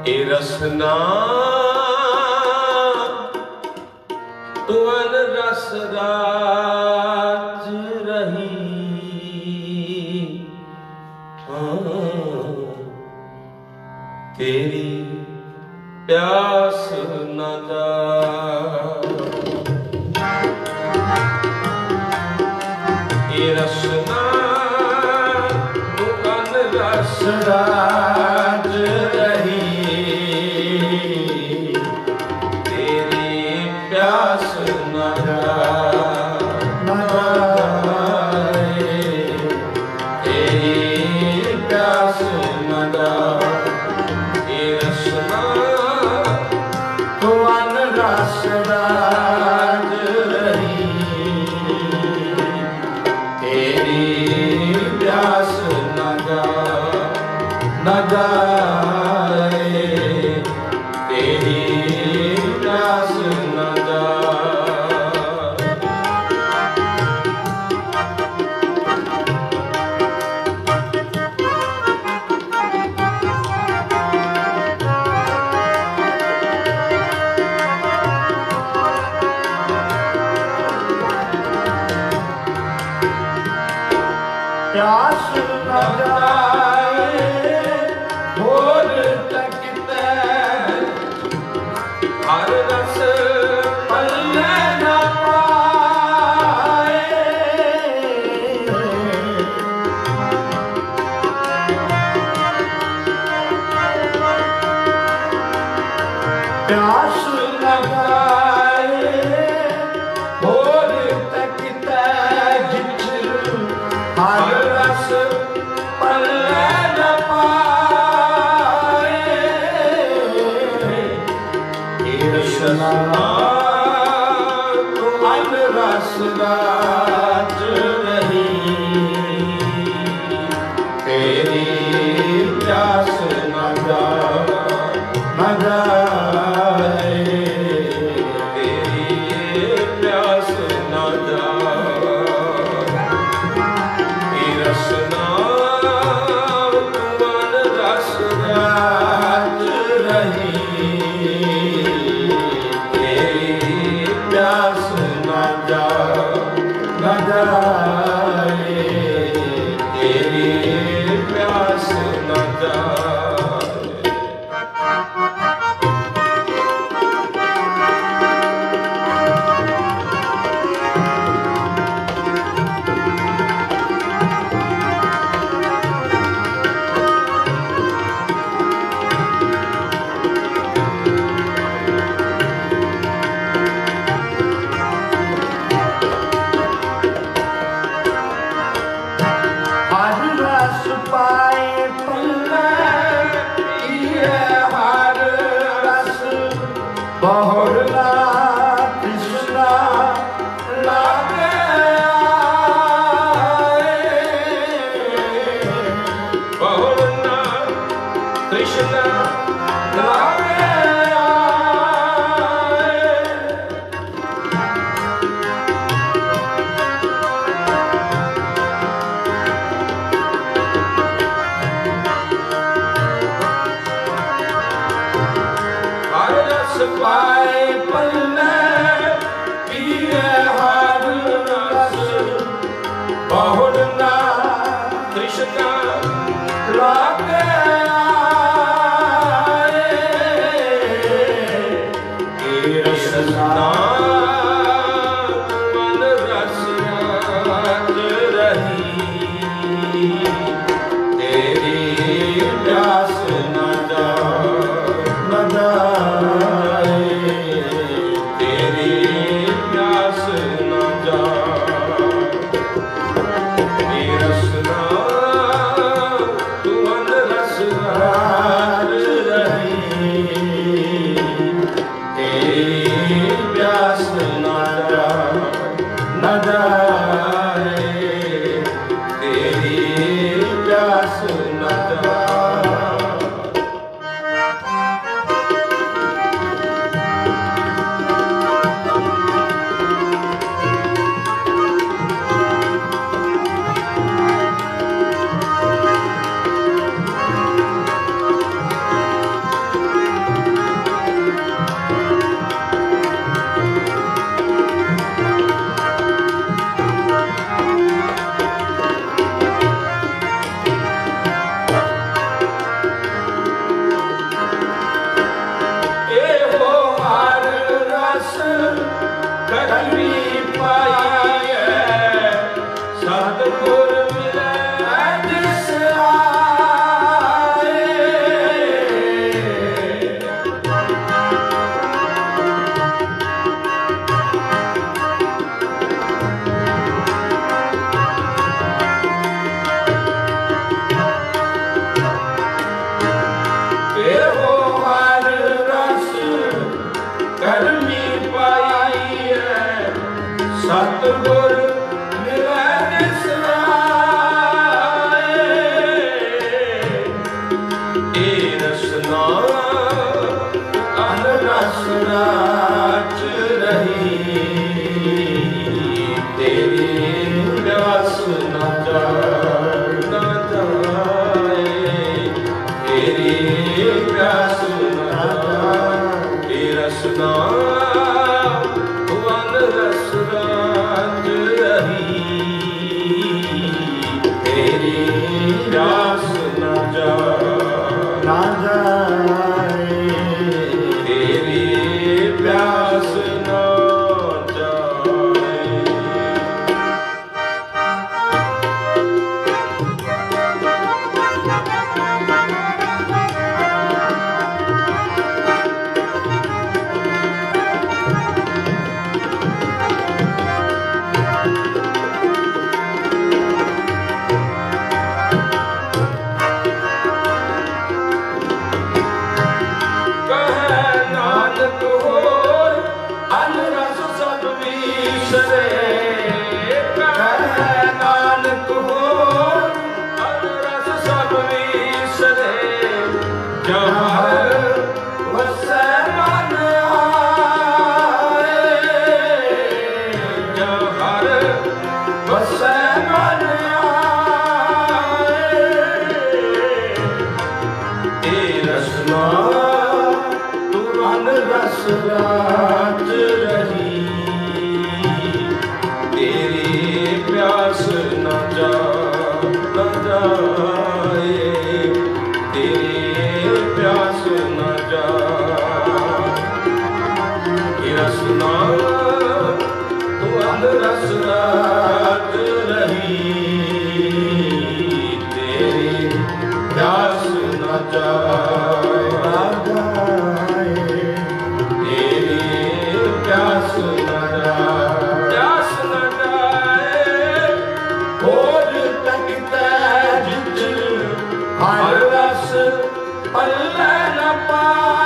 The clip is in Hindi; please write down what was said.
ए रसना तुअन रस राज रही, तेरी प्यास न जा। ए रसना तुअन रस राज रही, तेरी प्यास न जाए, तेरी प्यास न जाए। ए रसना तुअन रस राज रही, तेरी प्यास न जाए, तेरी प्यास न जाए। प्यास न जाए भोर तक हर रस पल्ले न पाए। प्यास न जाए भोर तक हर रस पल्ले न पाए। ए रसना तुअन रस राज रही, तेरी प्यास न जाए, तेरी प्यास न जाए। रसना तुअन रस राज रही, तेरी प्यास न जाए, तेरी प्यास न जाए। पाए पल्ले पिए हर रस बहुला कृष्णा लागे आए। बहुला कृष्णा लागे पाए पल्ले पिए हर रस बहुला कृष्णा लागे आए। सतगुर मिलै निसराए ए रसना अनरस राज रही तेरी प्यास न जाए तेरी प्यास न जाए रसना अनरस राज रही तेरी प्यास न जाए तेरी प्यास न जाए। रस राज रही तेरी प्यास न जाए तेरी प्यास न जाए रसना तू रस राज रही तेरी प्यास न जाए प्यास न जाए खोज तक तेज हर रस पल्ले न पाए